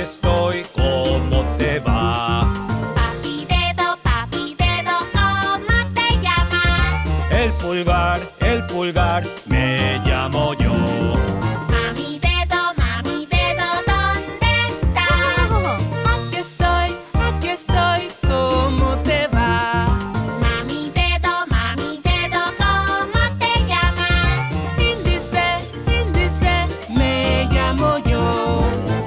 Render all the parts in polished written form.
estoy, ¿cómo te va? Papi dedo, ¿cómo te llamas? El pulgar, me llamo yo. Mami dedo, ¿dónde estás? Aquí estoy, ¿cómo te va? Mami dedo, ¿cómo te llamas? Índice, me llamo yo.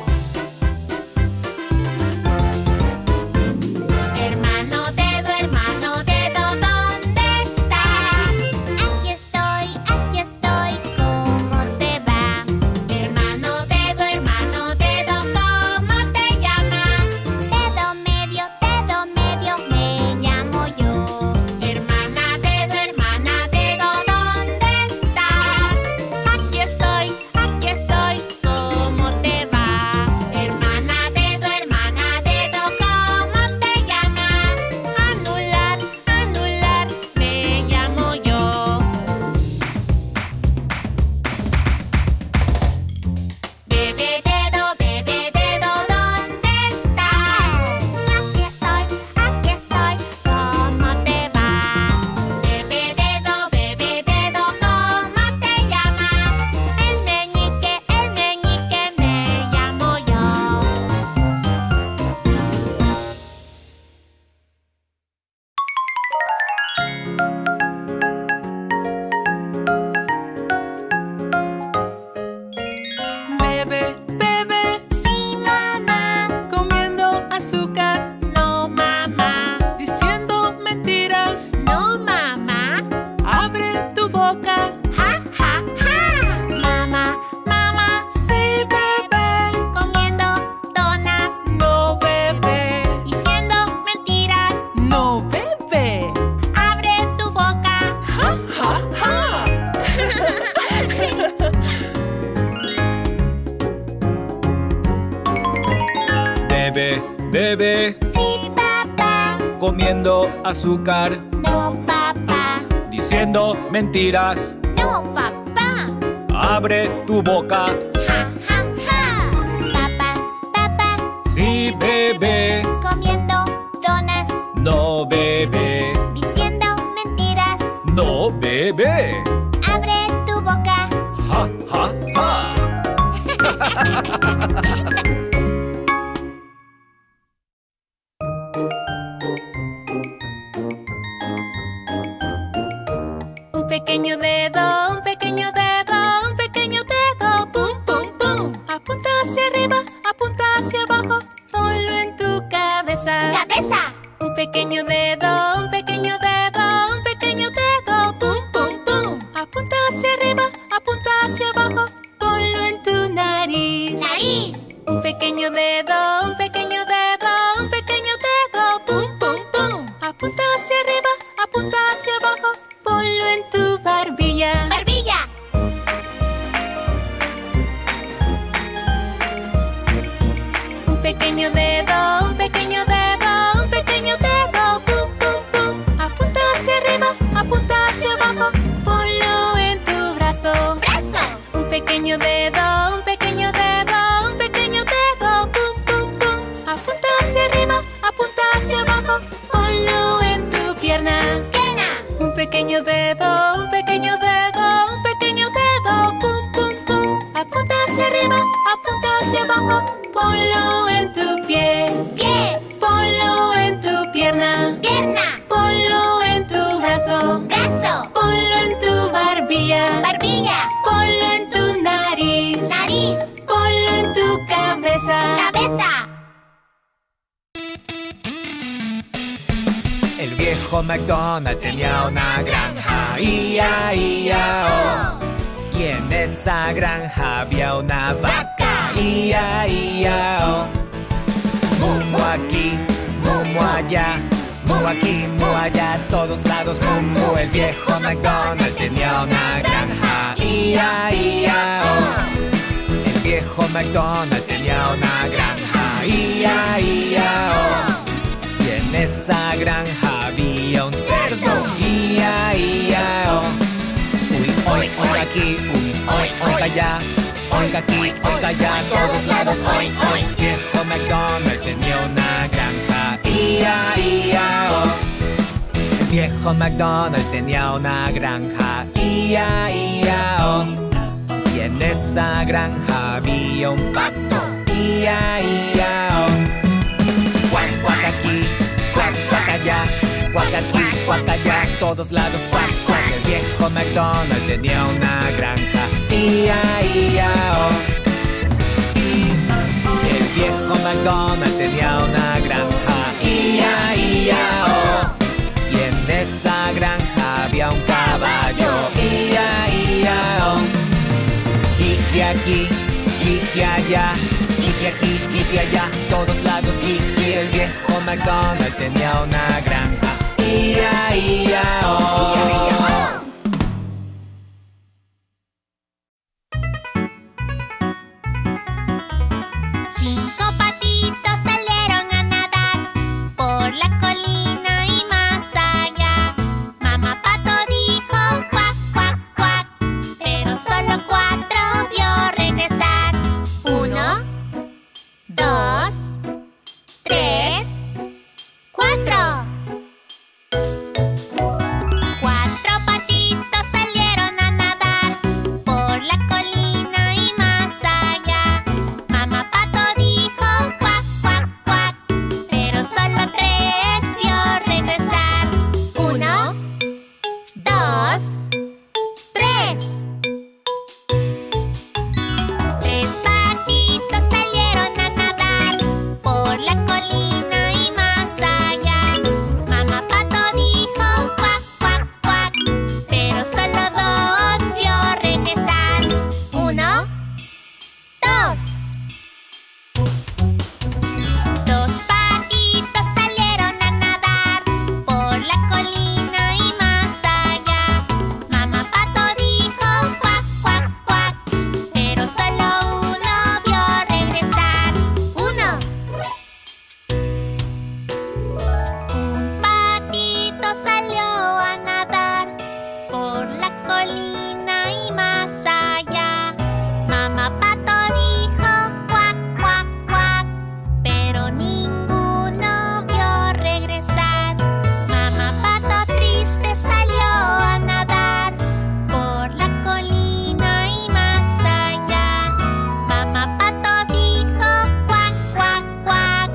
Hermano dedo, ¿dónde estás? Aquí estoy, ¿cómo te va? Hermano dedo, ¿cómo te llamas? Dedo medio, me llamo yo. Hermana dedo, ¿dónde estás? Aquí estoy, ¿cómo te va? Hermana dedo, ¿cómo te llamas? Anular, me llamo yo. Bebé dedo, ¿dónde estás? Aquí estoy, ¿cómo te va? Bebé dedo, ¿cómo te llamas? El meñique, me llamo yo. Bebé, Sí, mamá. comiendo azúcar, No, mamá. diciendo mentiras. No, mamá. Abre tu boca, Ja, ja, ja. Mamá. sí, bebé. Comiendo donas. No, bebé. Diciendo mentiras. No, bebé. Abre tu boca. Ja, ja, ja. Bebé, Sí, papá. comiendo azúcar, No, papá. diciendo mentiras. No, papá. Abre tu boca. Ja, ja, ja. Papá. Sí, bebé. Comiendo donas. No, bebé. Diciendo mentiras. No, bebé. Abre tu boca. Ja, ja, ja. Un pequeño dedo, un pequeño dedo, un pequeño dedo. Pum, pum, pum. Apunta hacia arriba, apunta hacia abajo. Ponlo en tu cabeza. ¡Cabeza! Un pequeño dedo, un pequeño dedo, un pequeño dedo. Pum, pum, pum. Apunta hacia arriba, apunta hacia abajo. Ponlo en tu nariz. ¡Nariz! Un pequeño dedo, un pequeño dedo, un pequeño dedo. Pum, pum, pum. Apunta hacia arriba, apunta hacia abajo. Ponlo en tu barbilla. ¡Barbilla! Un pequeño dedo, un pequeño dedo, un pequeño dedo. Pum, pum, pum. Apunta hacia arriba, apunta hacia abajo. Ponlo en tu brazo. ¡Brazo! Un pequeño dedo, un pequeño dedo, un pequeño dedo. Pum, pum, pum. Apunta hacia arriba, apunta hacia abajo. Ponlo en tu pierna. ¡Pierna! Un pequeño dedo, un pequeño dedo, un pequeño dedo. Pum, pum, pum. Apunta hacia arriba, apunta hacia abajo. Ponlo en tu pie. ¡Pie! Ponlo en tu pierna. ¡Pierna! Ponlo en tu brazo. ¡Brazo! Ponlo en tu barbilla. ¡Barbilla! Ponlo en tu nariz. ¡Nariz! Ponlo en tu cabeza. ¡Cabeza! El viejo McDonald tenía una granja, I-A-I-A-O. Y en esa granja había una vaca, I-A-I-A-O. Mumu aquí, mumu allá, mu aquí, mu allá, a todos lados mumu. El viejo McDonald tenía una granja, I-A-I-A-O. El viejo McDonald tenía una granja, I-A-I-A-O. Y en esa granja había un cerdo, I-A-I-A-O. Uy, oy, oy aquí, uy, oy, oy allá. oink aquí, oink allá, todos lados, oink, oink. Viejo McDonald tenía una granja, ia-ia-o. El viejo McDonald tenía una granja, ia-ia-o. Y en esa granja había un pato, ia-ia-o. Cuac, cuac aquí, cuac, cuac allá, cuac aquí, cuac allá, todos lados, cuac, cuac. El viejo McDonald tenía una granja, ia-ia-o. El viejo McDonald tenía una granja, ia-ia-o. Y en esa granja había un caballo, ia-ia-o. Jiji aquí, jiji allá, jiji aquí, jiji allá, todos lados, jiji. El viejo McDonald tenía una granja, ia-ia-o. Cinco patitos salieron a nadar por la colina y más allá. Mamá pato dijo cuac, cuac, cuac, pero solo 4 vio regresar. 1, 2, 3, 4. 4 patitos salieron a nadar por la colina y más allá. Mamá pato dijo cuac, cuac, cuac, pero solo 3 vio regresar. 1, 2, 3. 3 patitos salieron a nadar por la colina y más allá. Mamá pato dijo cuac, cuac, cuac, pero solo 2 vio regresar. 1, 2. 2 patitos salieron a nadar por la colina y más allá. Mamá pato dijo cuac, cuac, cuac, pero solo 1 vio regresar. 1. Un patito salió a nadar por la colina y más allá. Mamá pato dijo cuac, cuac, cuac, pero ninguno vio regresar. Mamá pato triste salió a nadar por la colina y más allá. Mamá pato dijo cuac, cuac, cuac.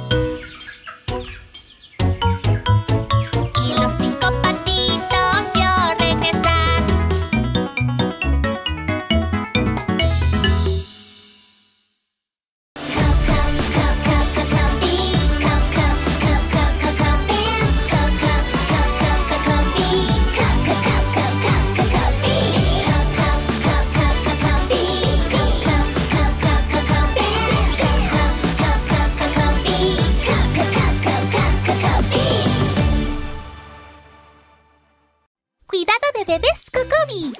Y los 5 patitos vio regresar. Cuidado de bebés Cucubi.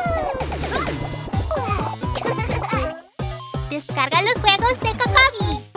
Descarga los juegos de Cucubi.